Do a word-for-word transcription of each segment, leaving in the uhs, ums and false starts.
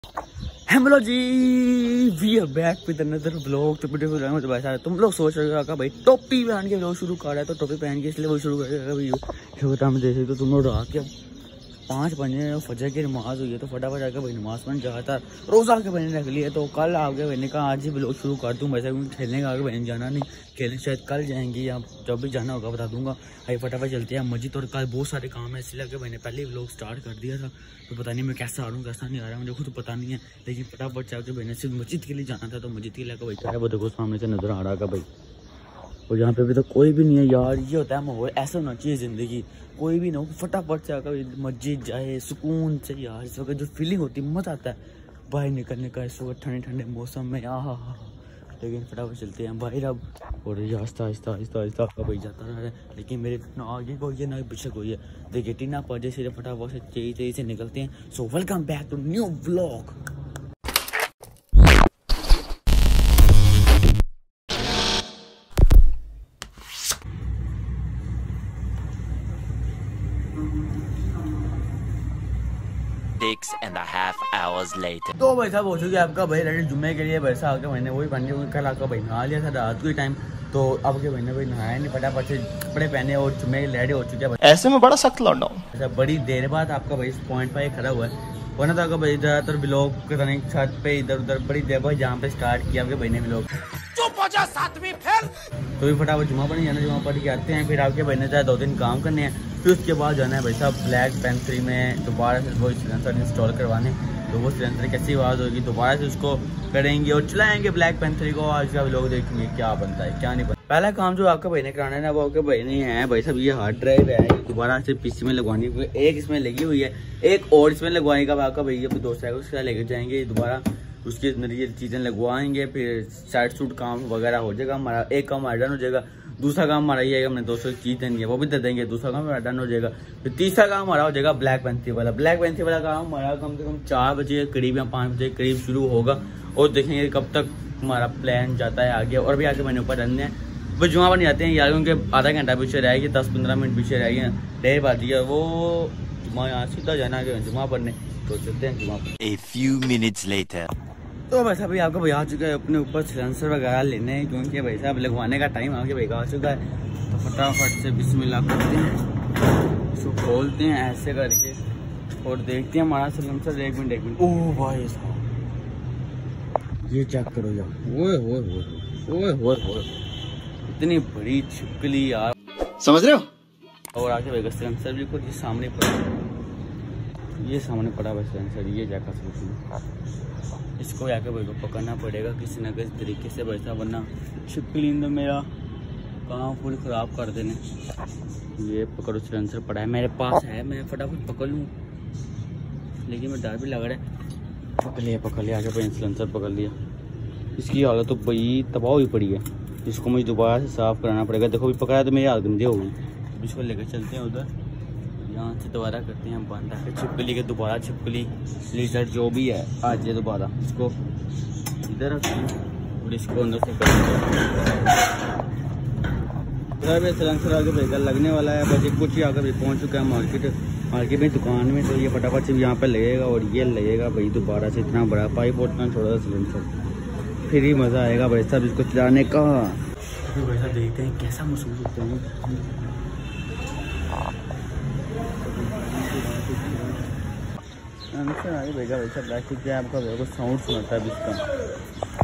Hello ji, we are back with another vlog. तो beautiful भाई साहब, तुम लोग सोच रहे हो भाई टोपी पहन के व्लॉग शुरू कर रहा है, तो टोपी पहन के इसलिए वो शुरू करेगा भाई। ये बता मैं देख तो तुम लोग रात के पाँच बजे फजर की नमाज हुई है, तो फटाफट जाकर भाई नमाज पढ़ जाता रोज़ा के बहने रख लिया। तो कल आगे बहने का आज ही व्लॉग शुरू कर दूँ वैसे, क्योंकि खेलने का आगे बहने जाना नहीं, खेलने शायद कल जाएंगी या जब भी जाना होगा बता दूंगा। भाई फटाफट चलते हैं मस्जिद, और कल बहुत सारे काम है इसलिए आगे मैंने पहले ही व्लॉग स्टार्ट कर दिया था। तो पता नहीं मैं कैसा आ रहा हूँ कैसा नहीं आ रहा मुझे खुद तो पता नहीं है, लेकिन फटाफट जाकर मैंने सिर्फ मस्जिद के लिए जाना था। तो मस्जिद के लिए भाई क्या है वो देखो सामने से नजर आ रहा है भाई, और यहाँ पे भी तो कोई भी नहीं है यार। ये होता है माहौल, ऐसा होना चाहिए ज़िंदगी, कोई भी ना हो, फटाफट से आकर मस्जिद जाए सुकून से यार। इस वक्त जो फीलिंग होती है मज़ा आता है बाहर निकलने का इस वक्त ठंडे ठंडे मौसम में। आ हा हा लेकिन फटाफट चलते हैं बाहर अब, और ये आहिस्ता आहिस्ता आहिस्ता आहिस्ता आपका भाई जाता रहा है। लेकिन मेरे ना आगे कोई है ना पीछे कोई है, देखिए टीना पौधे से फटाफट से तेजी तेजी से निकलते हैं। So welcome back to new vlog. Six and a half hours later. तो भाई साहब हो चुके आपका भाई रेडी जुम्मे के लिए। वैसा आके मैंने वही पहन के कल आपका भाई नहा लिया था रात के टाइम, तो अब के भाई ने भाई नहाया नहीं, फटाफट से कपड़े पहने और जुम्मे के रेडी हो चुके हैं। ऐसे में बड़ा सख्त लौंडा हूं। ऐसा बड़ी देर बाद आपका भाई इस पॉइंट पर खड़ा हुआ है, वरना तो आपका भाई ज़्यादातर ब्लॉग पता नहीं छत पे इधर उधर बड़ी देर बाद जहाँ पे स्टार्ट किया आपके भाई ने ब्लॉग। सातवीं फेल। तो भी फटाफट जुम्मा पढ़ने जाना, जुम्मा पढ़ के आते हैं, फिर आपके भाई ने चाहे दो दिन काम करने हैं, फिर उसके बाद जाना है भाई साहब ब्लैक पेंथ्री में दोबारा से वो सिलेंसर इंस्टॉल करवाने। तो वो सिलेंसर कैसी आवाज़ होगी दोबारा से उसको करेंगे और चलाएंगे ब्लैक पेंथ्री को। आज का लोग देखेंगे क्या बनता है क्या नहीं बनता। पहला काम जो आपका भाई ने कराना है ना वो आपके भाई नहीं है भाई साहब, ये हार्ड ड्राइव है दोबारा से पीसी में लगवानी है। एक इसमें लगी हुई है, एक और इसमें लगवाने का आपका भैया अपने दोस्त है उसके साथ लेके जाएंगे दोबारा, उसके अंदर ये चीज़ें लगवाएंगे, फिर साइड सूट काम वगैरह हो जाएगा हमारा। एक काम हमारा डन हो जाएगा, दूसरा काम हमारा ये है हमने दो सौ चीज़ देनी है वो भी दे देंगे, दूसरा काम हमारा डन हो जाएगा। फिर तीसरा काम हमारा हो जाएगा ब्लैक पेंथ्री वाला। ब्लैक पेंथ्री वाला काम हमारा कम से कम चार बजे करीब या पाँच बजे करीब शुरू होगा, और देखेंगे कब तक हमारा प्लान जाता है आगे। और भी आगे मैंने ऊपर रखने हैं वो जुम्मा पर नहीं आते हैं यार, क्योंकि आधा घंटा पीछे रहेगी, दस पंद्रह मिनट पीछे रहेगी, देर बात है वो जुम्मा यहाँ सीधा जाना है जुम्मा पढ़ने, तो चलते हैं जुम्मा पर। A few minutes later. तो वैसा भाई आपका भाई आ चुका है अपने ऊपर सिलेंसर वगैरह लेने, क्योंकि भाई साहब लगवाने का टाइम आके भाई आ चुका है। तो फटाफट से बिस्मिल्लाह करते हैं, इसको खोलते हैं ऐसे करके और देखते हैं हमारा सिलेंसर। एक मिनट एक मिनट, ओह भाई साहब ये चेक करो यार, ओए ओए ओए ओए ओए इतनी बड़ी छिपकली यार, समझ रहे हो। और आगे भाई सिलेंसर भी कुछ सामने पड़ा, ये सामने पड़ा हुआ सिलेंसर, ये जाकर सोचूं इसको आके भाई को पकड़ना पड़ेगा किसी न किसी तरीके से वैसा, वरना छिपकली ने मेरा काम पूरी ख़राब कर देने। ये पकड़ो सिलेंसर पड़ा है मेरे पास है, मैं फटाफट पकड़ लूँ, लेकिन मैं डर भी लग रहा है। पकड़ लिया पकड़ लिया आगे भाई सिलेंसर पकड़ लिया। इसकी हालत तो भाई तबाह हुई पड़ी है, इसको मुझे दोबारा से साफ़ कराना पड़ेगा। देखो भी पकड़ा तो मेरी हालत गंदी हो गई। इसको लेकर चलते हैं उधर, यहाँ से दोबारा करते हैं बंद आके छिपकली के, दोबारा छिपकली लीटर जो भी है आज ये दोबारा इसको इधर रखते हैं और इसको अंदर से करते सिलेंसर आगे बेकार लगने वाला है। बस कुछ ही आकर पहुँच चुका है मार्केट मार्केट में दुकान में, तो ये फटाफट से यहाँ पर लगेगा और ये लगेगा भाई दोबारा से। इतना बड़ा पाइप और इतना छोटा सा सिलेंसर, फिर ही मज़ा आएगा भाई साहब इसको चलाने का। फिर वैसा देखते हैं कैसा महसूस होता है। आंसर आगे भेजा वैसा प्लास्टिक क्या आपका को साउंड सुनाता है इसका।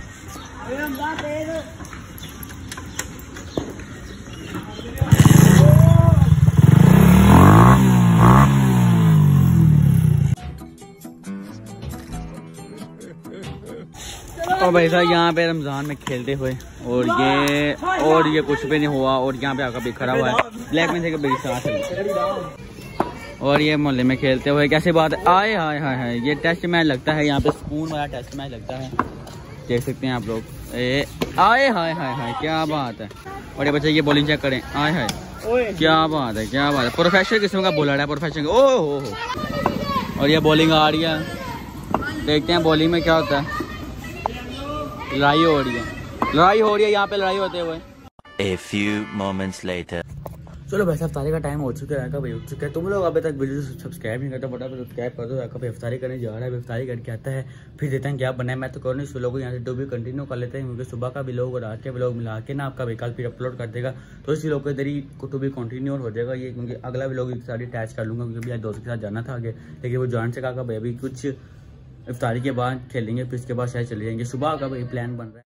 और भाई साहब यहाँ पे रमजान में खेलते हुए, और ये और ये कुछ भी नहीं हुआ, और यहाँ पे आपका भी खड़ा हुआ है ब्लैक में से बड़ी साथ है, और ये मोहल्ले में खेलते हुए कैसी बात है। आए हाय हाय हाय ये टेस्ट मैच लगता है यहाँ पे, स्पून वाला टेस्ट मैच लगता है, देख सकते हैं आप लोग। ए आए हाय हाय हाय क्या बात है। और ये बच्चे ये बॉलिंग चेक करें, आए हाय क्या बात है क्या बात है। प्रोफेशनल किस्म का बॉलर है प्रोफेशनल, ओह हो हो। और ये बॉलिंग आ रही है, देखते हैं बॉलिंग में क्या होता है। लड़ाई हो रही है लड़ाई हो रही है यहाँ पे लड़ाई होते हुए। A few moments later. चलो भाई अफ्तारी का टाइम हो चुका है भाई, हो चुका है। तुम लोग अभी तक वीडियो सब्सक्राइब नहीं करते, फटाफट सब्सक्राइब कर दो। भाई अफ्तारी करने जा रहा है, अफ्तारी करके आता है, फिर देते हैं क्या बनाए। मैं तो करूँ नहीं, लोगों को यहाँ से भी कंटिन्यू कर लेते हैं, क्योंकि सुबह का भी लोग और रात के भी लोग मिला के ना आपका भी कल फिर अपलोड कर देगा, तो इसी लोग को इधर ही टू भी कंटिन्यू हो जाएगा ये, क्योंकि अगला भी लोग सारी अटैच कर लूँगा, क्योंकि आज दोस्त के साथ जाना था आगे, लेकिन वो जान से कहा भाई अभी कुछ इफ्तारी के बाद खेलेंगे, फिर इसके बाद शायद चले जाएंगे। सुबह का भाई प्लान बन रहा है।